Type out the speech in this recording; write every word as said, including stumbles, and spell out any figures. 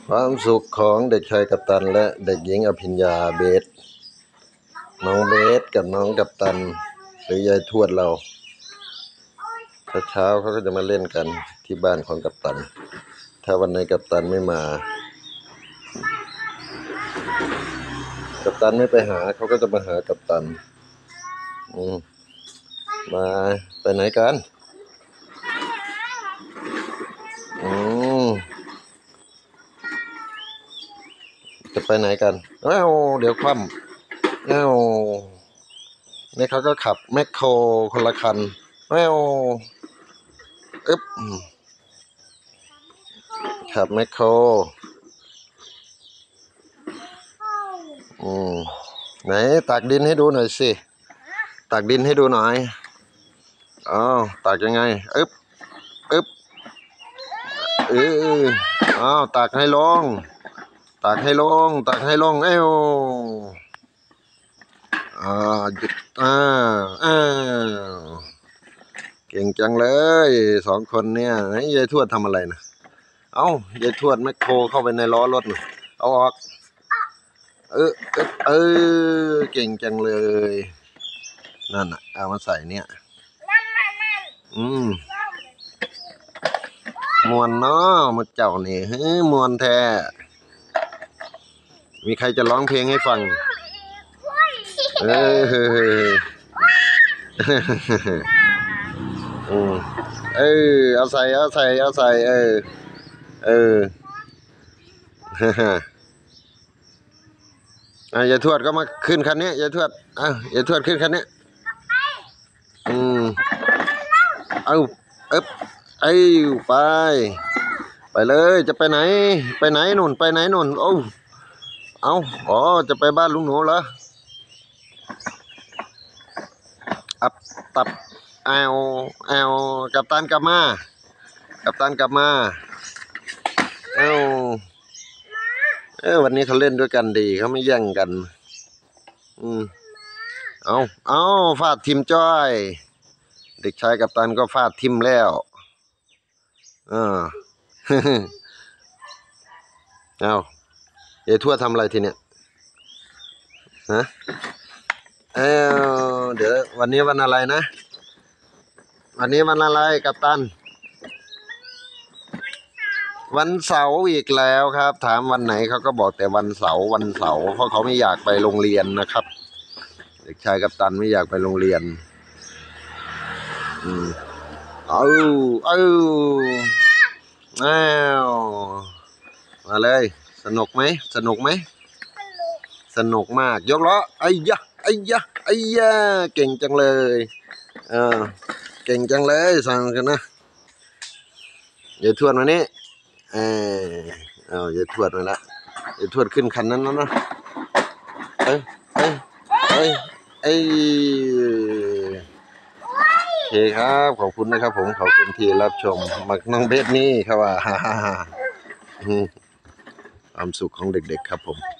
ความสุขของเด็กชายกัปตันและเด็กหญิงอภิญญาเบสน้องเบสกับน้องกัปตันหรือยายทวดเราเช้าๆเขาก็จะมาเล่นกันที่บ้านของกัปตันถ้าวันไหนกัปตันไม่มากัปตันไม่ไปหาเขาก็จะมาหากัปตันอืมมาไปไหนกันอืมจะไปไหนกันเอ้าเดี๋ยวคว่ำเอ้านี่เขาก็ขับแมคโครคนละคันเอ้าอึ๊บขับแมคโครอืมไหนตักดินให้ดูหน่อยสิตักดินให้ดูหน่อยอ้าวตักยังไงอึ๊บอึ๊บเอออ้าวตักให้ลงตักให้ลงตักให้ลงเอ้าอ่าหยุดอ่าอ้าวเก่งจังเลยสองคนเนี่ยไอ้ยายทวดทำอะไรนะเอ้ายายทวดแมคโครเข้าไปในล้อรถน่ะเอาออกเออเออเก่งจังเลยนั่นอ่ะเอามาใส่เนี่ยอืมมวนเนาะมาเจ้านี่เฮ้ยมวนแท้มีใครจะร้องเพลงให้ฟังเอออืมเออเอาใส่เอาใส่เอาใส่เออเอออ่ะยายทวดก็มาขึ้นคันนี้ยายทวดอ่ะยายทวดขึ้นคันนี้อืมเอาเอ๊บไอ้ไปไปเลยจะไปไหนไปไหนนุ่นไปไหนนุ่นโอ้เอาอ๋อจะไปบ้านลุงหนูเหรออับตับแอวแอวกัปตันกลับมากัปตันกลับมาเอ้าเออวันนี้เขาเล่นด้วยกันดีเขาไม่แย่งกันอืมเอาเอาฟาดทิมจ้อยเด็กชายกัปตันก็ฟาดทิมแล้วเออเอายายทวดทำอะไรทีเนี้ยฮะเออเดี๋ยววันนี้วันอะไรนะวันนี้วันอะไรกัปตันวันเสาร์อีกแล้วครับถามวันไหนเขาก็บอกแต่วันเสาร์วันเสาร์เพราะเขาไม่อยากไปโรงเรียนนะครับเด็กชายกัปตันไม่อยากไปโรงเรียนอืมเอาเอาอ้าวมาเลยสนุกไหมสนุกไหมสนุกมากยกล้อไอ้ยะไอ้ยะไอ้ยะเก่งจังเลยเออเก่งจังเลยสั่งกันนะอย่าทวนมานี้เออเอาอย่าทวดมาละอย่าทวดขึ้นคันนั้นแล้วนะเอ้ยเอ้ยเอ้ยเอ้ยโอเคครับขอบคุณนะครับผมขอบคุณที่รับชมมักน้องเบสนี่ครับว่าฮ่าฮ่าฮ่าความสุขของเด็กๆครับผม